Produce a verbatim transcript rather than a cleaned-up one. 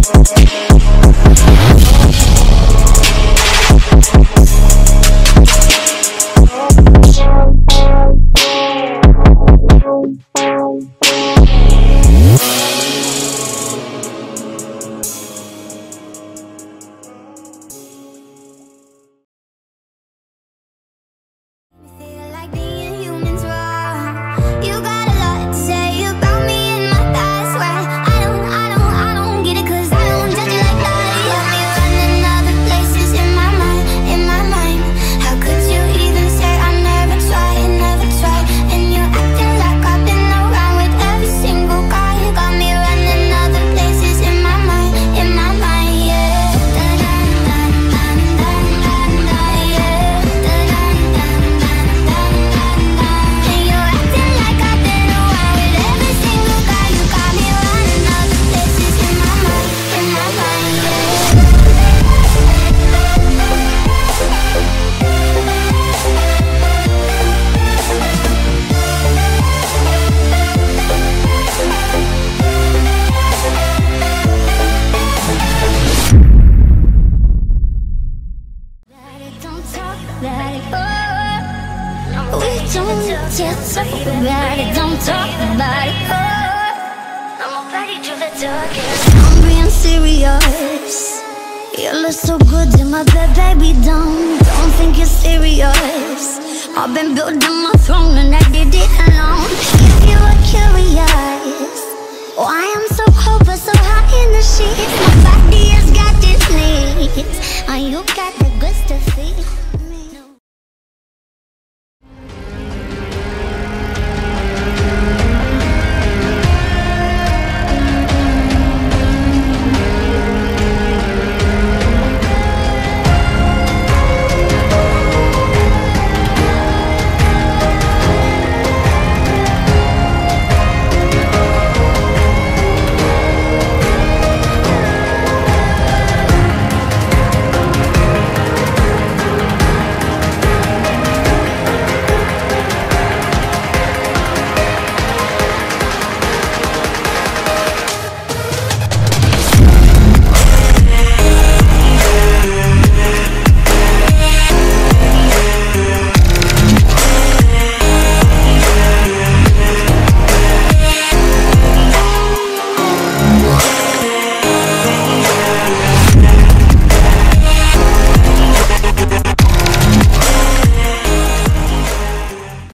Just talk about it, don't talk about it. Oh, I'm ready to the darkest. I'm being serious. You look so good to my bed, baby. Don't, don't think you're serious. I've been building my throne and I did it alone. If you were curious, why I'm so cold but so hot in the sheets. My body has got this needs, and you got the good stuff.